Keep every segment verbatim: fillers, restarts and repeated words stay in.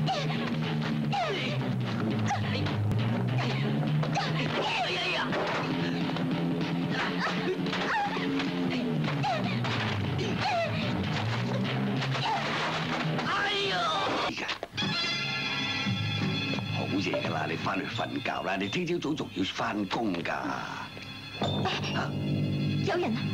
呀！哎呦！好夜噶啦，你翻去瞓覺啦，你聽朝早仲要翻工㗎。嚇！ 有人啊！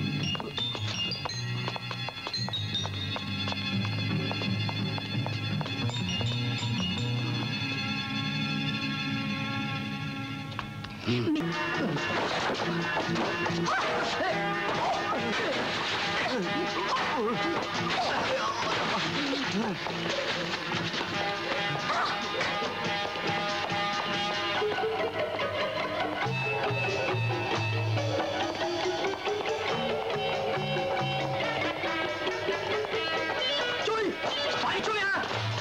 追！快追啊！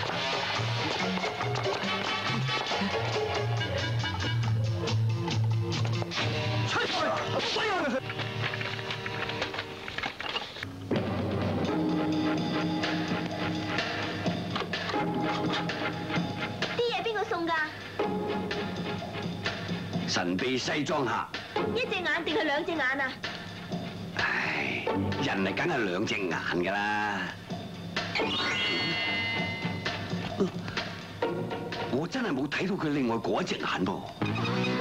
啲嘢邊個送㗎？ 神秘西裝客， 一隻眼定係兩隻眼啊？ 唉，人係梗係兩隻眼㗎啦。我真係冇睇到佢另外嗰一隻眼噃。